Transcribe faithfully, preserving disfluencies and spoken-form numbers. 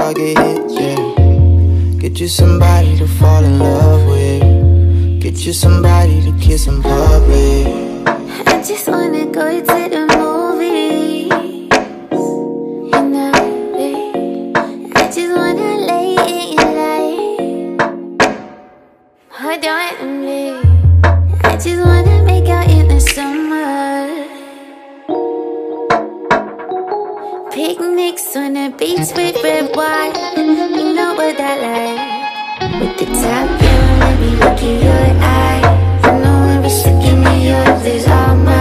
car get hit, yeah. Get you somebody to fall in love with. Get you somebody to kiss in public. I just wanna go to the movies in L A. I just wanna lay in your light. Hold on to me. I just wanna make out in the summer. Picnics on the beach with red wine. You know what I like. With the top down, let me look in your eyes. I know every second of yours is all mine.